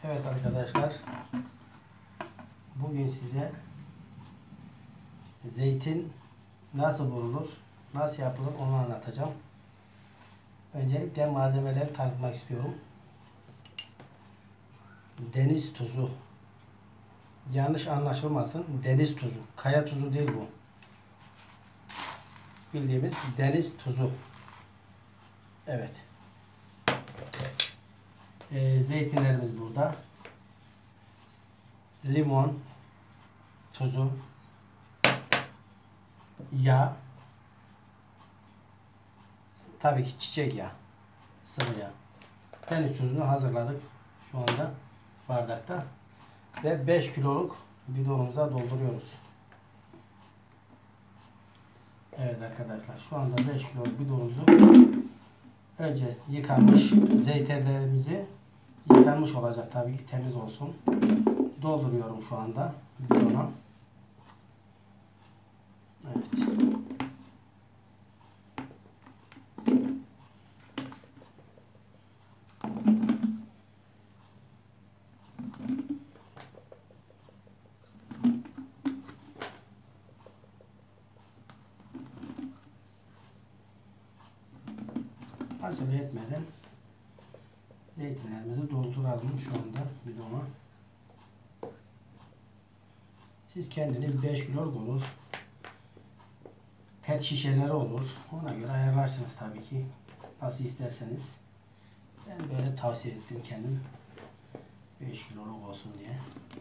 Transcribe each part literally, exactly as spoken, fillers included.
Evet arkadaşlar, bugün size zeytin nasıl vurulur, nasıl yapılır onu anlatacağım. Öncelikle malzemeleri tanıtmak istiyorum. Deniz tuzu. Yanlış anlaşılmasın, deniz tuzu. Kaya tuzu değil bu. Bildiğimiz deniz tuzu. Evet. Ee, zeytinlerimiz burada. Limon tuzu, yağ, tabii ki çiçek yağı, sıvı yağ. Deniz tuzunu hazırladık şu anda bardakta ve beş kiloluk bidonumuza dolduruyoruz. Evet arkadaşlar, şu anda beş kiloluk bidonumuzu önce yıkanmış zeytinlerimizi, yıkanmış olacak tabii ki, temiz olsun, dolduruyorum şu anda bidona. Evet. Acele etmeden zeytinlerimizi dolduralım şu anda bidona. Siz kendiniz beş kiloluk olur, pet şişeleri olur, ona göre ayarlarsınız tabii ki, nasıl isterseniz. Ben böyle tavsiye ettim kendim, beş kiloluk olsun diye.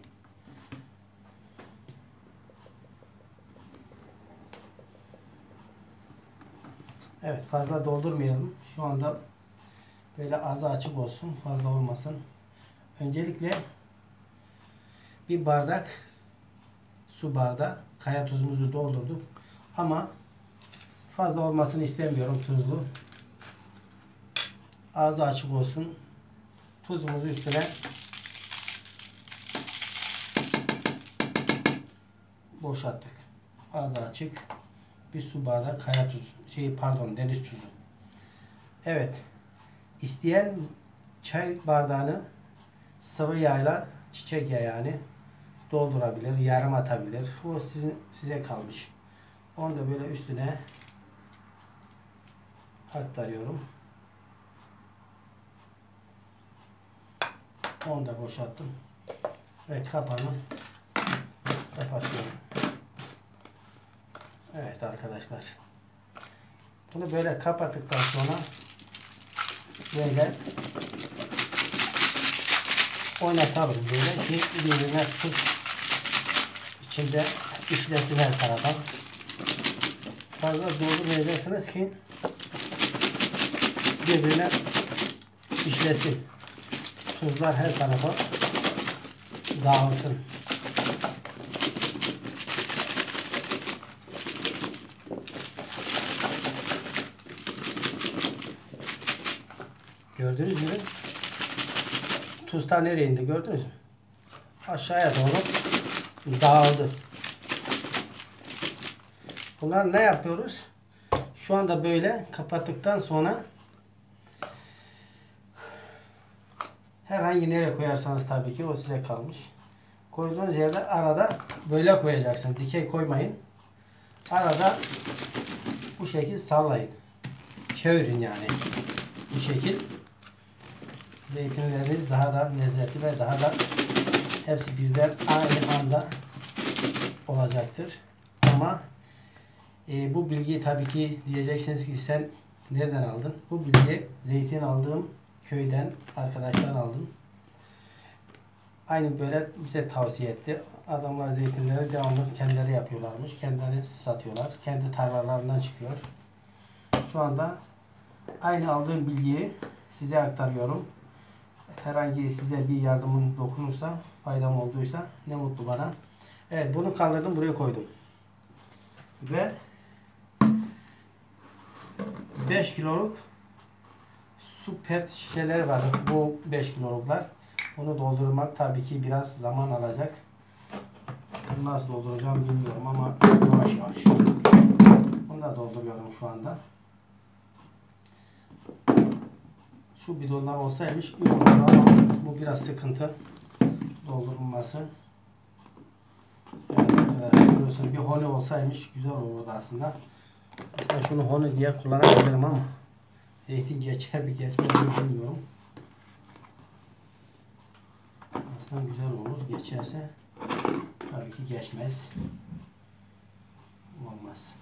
Evet, fazla doldurmayalım. Şu anda böyle ağzı açık olsun, fazla olmasın. Öncelikle bir bardak su bardağı kaya tuzumuzu doldurduk. Ama fazla olmasını istemiyorum tuzlu. Ağzı açık olsun. Tuzumuzu üstüne boşalttık. Ağzı açık bir su bardağı kaya tuzu, şey pardon deniz tuzu. Evet. İsteyen çay bardağını sıvı yağla, çiçek yağı yani doldurabilir, yarım atabilir. O sizin size kalmış. Onu da böyle üstüne aktarıyorum. Onu da boşalttım. Evet, kapağını kapatıyorum. Evet arkadaşlar. Bunu böyle kapattıktan sonra böyle oynatalım böyle ki birbirine tuz içinde işlesin her taraftan. Fazla doldurmayacaksınız ki birbirine işlesin. Tuzlar her tarafa dağılsın. Gördünüz mü? Tuzlar nereye indi, gördünüz mü? Aşağıya doğru dağıldı. Bunlar ne yapıyoruz? Şu anda böyle kapattıktan sonra herhangi nereye koyarsanız tabii ki o size kalmış. Koyduğunuz yerde arada böyle koyacaksınız. Dikey koymayın. Arada bu şekil sallayın. Çevirin yani. Bu şekil zeytinleriniz daha da lezzetli ve daha da hepsi birden aynı anda olacaktır. Ama e, bu bilgiyi tabii ki diyeceksiniz ki sen nereden aldın? Bu bilgiyi zeytin aldığım köyden, arkadaşlar aldım. Aynı böyle bize tavsiye etti. Adamlar zeytinleri devamlı kendileri yapıyorlarmış. Kendileri satıyorlar. Kendi tarlalarından çıkıyor. Şu anda aynı aldığım bilgiyi size aktarıyorum. Herhangi size bir yardımım dokunursa, faydam olduysa ne mutlu bana. Evet, bunu kaldırdım, buraya koydum. Ve beş kiloluk su pet şişeleri var. Bu beş kiloluklar. Bunu doldurmak tabii ki biraz zaman alacak. Nasıl dolduracağım bilmiyorum ama yavaş yavaş. Bunu da dolduruyorum şu anda. Şu şu bidonlar olsaymış iyi olurdu ama bu biraz sıkıntı doldurulması. Evet arkadaşlar, biliyorsunuz bir honi olsaymış güzel olurdu aslında. Aslında şunu honi diye kullanabilirim ama zeytin geçer bir geçmez mi bilmiyorum. Aslında güzel olur. Geçerse tabii ki geçmez. Olmaz.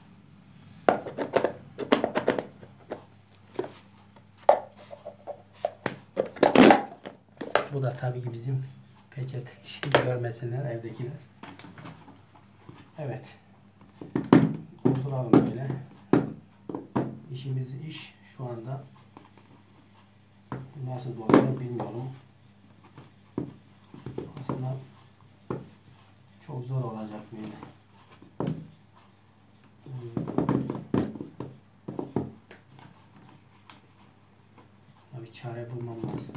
Bu da tabii ki bizim peçete şey görmesinler evdekiler. Evet. Dolduralım böyle. İşimiz iş şu anda. Nasıl doldurur bilmiyorum. Aslında çok zor olacak böyle. Bir çare bulmam lazım.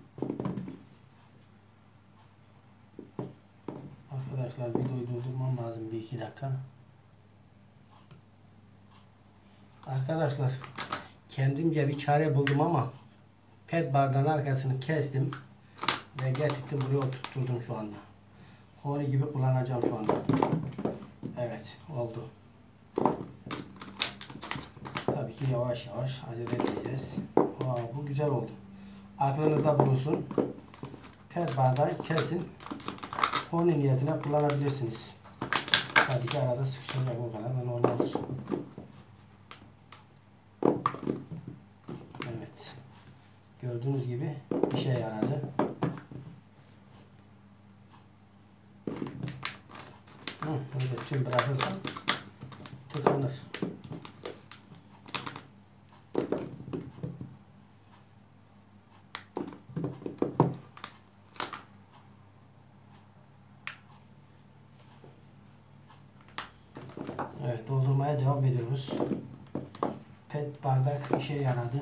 Arkadaşlar videoyu durdurmam lazım bir iki dakika. Arkadaşlar kendimce bir çare buldum ama pet bardağın arkasını kestim ve getirdim buraya oturtturdum şu anda. Honi gibi kullanacağım şu anda. Evet oldu. Tabii ki yavaş yavaş acele edeceğiz. Aa, bu güzel oldu. Aklınızda bulunsun. Pet bardağı kesin. Honi niyetine kullanabilirsiniz. Tabii ki arada sıkışacak, o kadar da normaldir. Evet. Gördüğünüz gibi işe yaradı. Hı, böyle tüm bırakırsam tıkanır. Evet, doldurmaya devam ediyoruz. Pet bardak işe yaradı.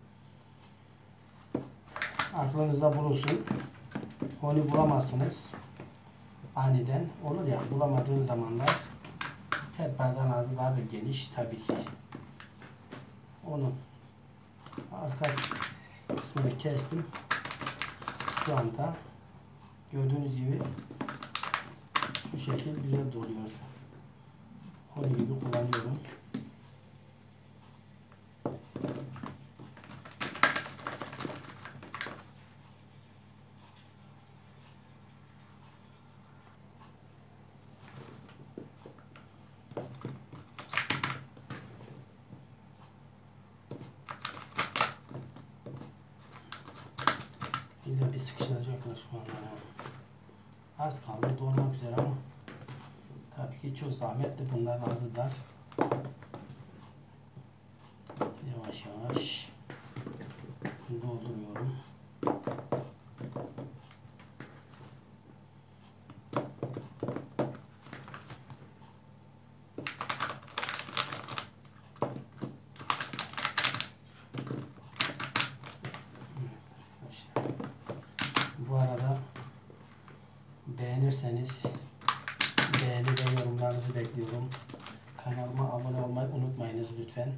Aklınızda bulunsun. Honi bulamazsınız. Aniden olur ya, bulamadığın zamanlar pet bardağın ağzı daha da geniş tabii ki. Onu arka kısmını kestim. Şu anda gördüğünüz gibi şu şekil güzel doluyor. Honi gibi kullanıyorum. Yine bir sıkıştıracaklar şu anda. Az kaldı dolmak üzere ama tabii ki çok zahmetli, bunlar ağzı dar. Yavaş yavaş dolduruyorum. Bu arada beğenirseniz beğeni ve yorumlarınızı bekliyorum. Kanalıma abone olmayı unutmayınız lütfen.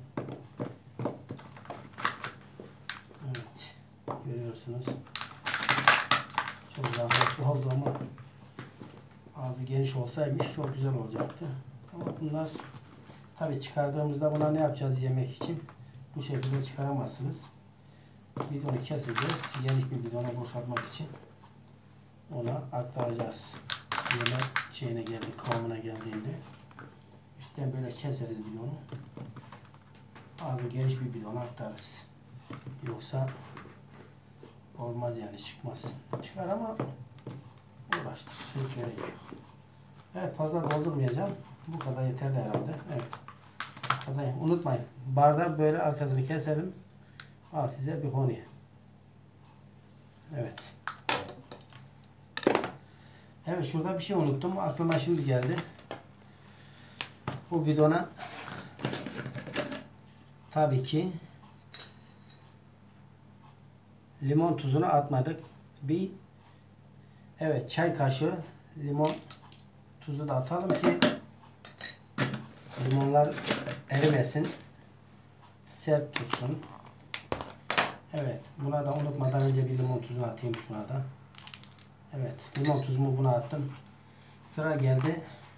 Evet, görüyorsunuz. Çok zahmetli oldu ama ağzı geniş olsaymış çok güzel olacaktı. Ama bunlar tabi çıkardığımızda buna ne yapacağız yemek için? Bu şekilde çıkaramazsınız. Bidonu keseceğiz. Geniş bir bidona boşaltmak için ona aktaracağız. Yemek şeyine geldi, kıvamına geldiğinde üstten böyle keseriz bidonu. Ağzı geniş bir bidona aktarırız. Yoksa olmaz yani, çıkmaz. Çıkar ama uğraştır. Hiç gerek yok. Evet, fazla doldurmayacağım. Bu kadar yeterli herhalde. Evet. Kadar. Unutmayın. Bardağı böyle arkasını keselim. Al size bir honi. Evet. Evet, şurada bir şey unuttum. Aklıma şimdi geldi. Bu bidona tabii ki limon tuzunu atmadık. Bir evet çay kaşığı limon tuzu da atalım ki limonlar erimesin. Sert tutsun. Evet. Buna da unutmadan önce bir limon tuzunu atayım şuna da. Evet. Limon tuzumu buna attım. Sıra geldi.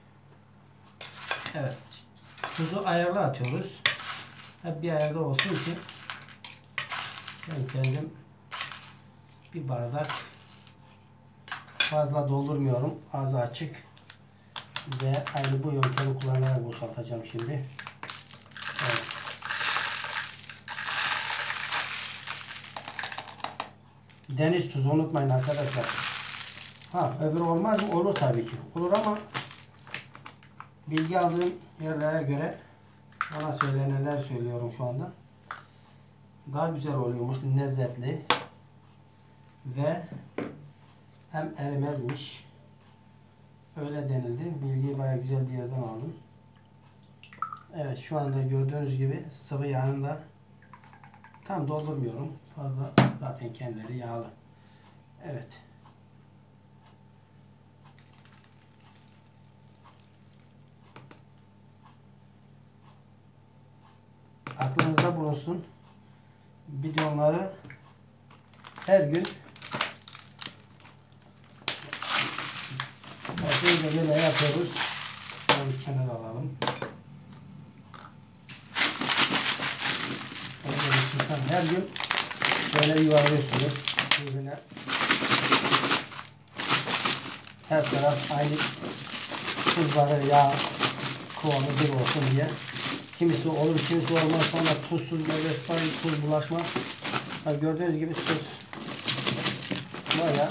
Evet. Tuzu ayarlı atıyoruz. Hep bir ayarda olsun ki ben kendim bir bardak fazla doldurmuyorum. Ağzı açık. Ve aynı bu yöntemi kullanarak boşaltacağım şimdi. Evet. Deniz tuzu unutmayın arkadaşlar. Ha, öbürü olmaz mı? Olur tabii ki. Olur ama bilgi aldığım yerlere göre bana söylenenler söylüyorum şu anda. Daha güzel oluyormuş. Lezzetli. Ve hem erimezmiş. Öyle denildi. Bilgiyi bayağı güzel bir yerden aldım. Evet, şu anda gördüğünüz gibi sıvı yağını da tam doldurmuyorum. Fazla zaten kendileri yağlı. Evet. Aklınızda bulunsun. Bidonları her gün böyle böyle yapıyoruz. Şöyle kenara alalım. Her gün böyle yuvarlıyorsunuz. Birbirine her taraf aynı tuzları, yağ kıvamı bir olsun diye. Kimisi olur, kimisi olmaz. Sonra tuzsuz böyle tuz bulaşmaz. Yani gördüğünüz gibi tuz bayağı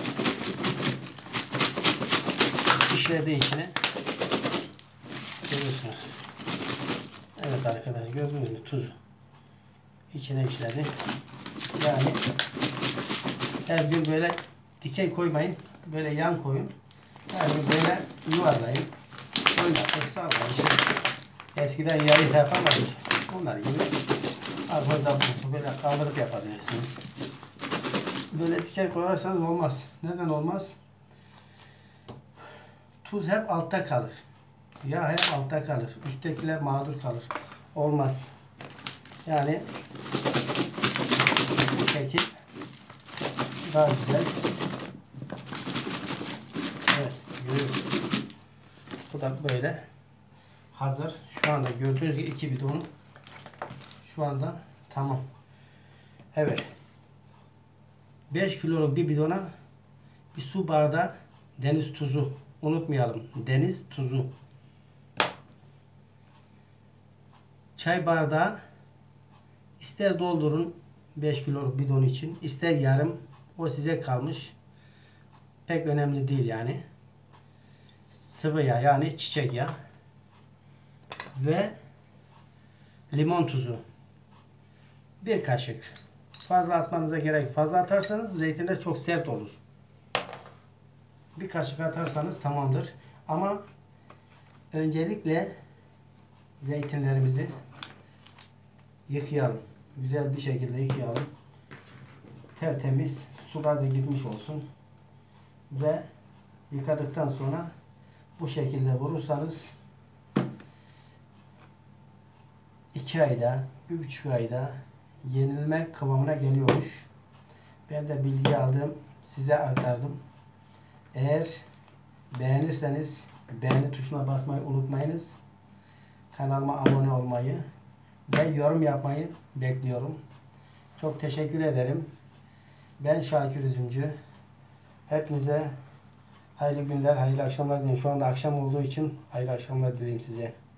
işledi içine. Görüyorsunuz. Evet arkadaşlar, gördüğünüz gibi tuzu içine işledi. Yani her gün böyle dikey koymayın. Böyle yan koyun. Her gün böyle yuvarlayın. Oynatın, sallayın. İşte eskiden yayı yapamayız. Bunlar gibi arpada böyle kaldırıp yapabilirsiniz. Böyle dikey koyarsanız olmaz. Neden olmaz? Tuz hep altta kalır. Yağ hep altta kalır. Üsttekiler mağdur kalır. Olmaz. Yani bu şekil daha güzel. Evet, görüyorsunuz. Bu da böyle hazır. Şu anda gördüğünüz gibi iki bidon şu anda tamam. Evet. beş kiloluk bir bidona bir su bardağı deniz tuzu. Unutmayalım. Deniz tuzu. Çay bardağı ister doldurun beş kiloluk bidon için, ister yarım, o size kalmış. Pek önemli değil yani. Sıvı yağ yani çiçek yağı ve limon tuzu. Bir kaşık. Fazla atmanıza gerek. Fazla atarsanız zeytinler çok sert olur. Bir kaşık atarsanız tamamdır. Ama öncelikle zeytinlerimizi yıkayalım. Güzel bir şekilde yıkayalım. Tertemiz sular da gitmiş olsun. Ve yıkadıktan sonra bu şekilde vurursanız iki ayda, bir buçuk ayda yenilme kıvamına geliyormuş. Ben de bilgi aldım, size aktardım. Eğer beğenirseniz beğeni tuşuna basmayı unutmayınız. Kanalıma abone olmayı ve yorum yapmayı bekliyorum. Çok teşekkür ederim. Ben Şakir Üzümcü. Hepinize hayırlı günler, hayırlı akşamlar dileyim. Şu anda akşam olduğu için hayırlı akşamlar dileyim size.